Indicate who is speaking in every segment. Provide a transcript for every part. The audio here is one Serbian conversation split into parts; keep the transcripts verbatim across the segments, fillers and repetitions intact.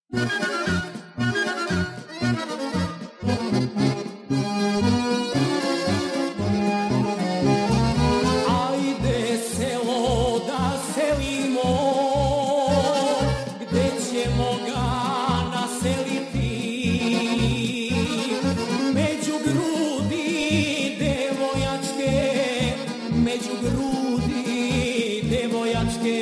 Speaker 1: Ajde selo da selimo, gde ćemo ga naseliti? Među grudi devojačke, među grudi devojačke.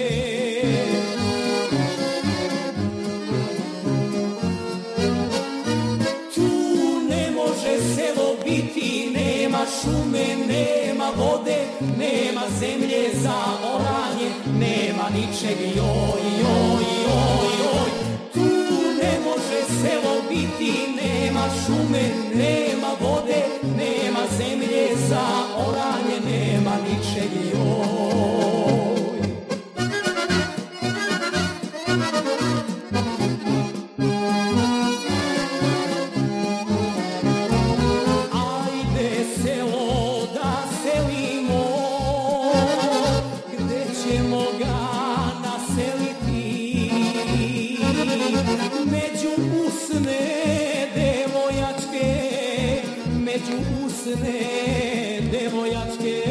Speaker 1: Selo biti, nema šume, nema vode, nema zemlje za oranje, nema ničeg, joj, joj, joj, joj. Tu ne može selo biti, nema šume, nema vode, nema zemlje za oranje, nema ničeg, joj. Među usne devojačke, među usne devojačke.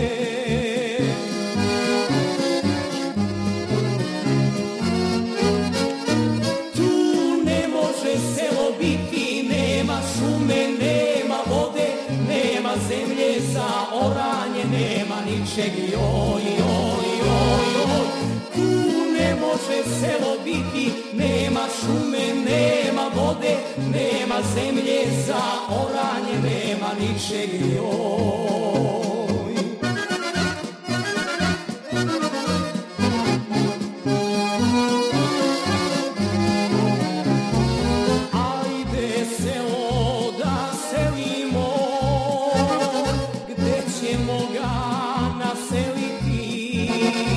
Speaker 1: Tu ne može selo biti, nema šume, nema vode, nema zemlje za oranje, nema ničeg, joj, joj, joj, joj. Tu ne može selo biti, nema šume, nema vode, nema zemlje za oranje, nema ničeg, joj. Ajde selo da selimo, gde ćemo ga naseliti?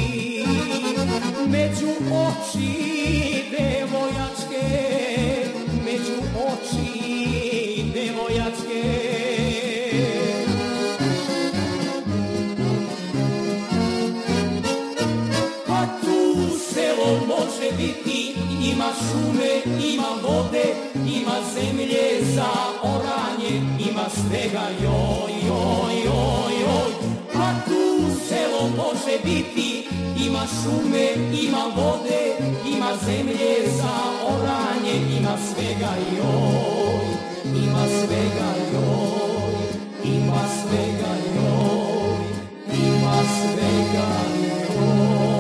Speaker 1: Među oči devojačke, među oči devojačke. Pa tu selo može biti, ima šume, ima vode, ima zemlje za oranje, ima svega, joj, joj, joj, joj. Pa tu selo može biti, ima šume, ima vode, ima zemlje za oranje, ima svega, joj, ima svega, joj, ima svega, joj, ima svega, joj.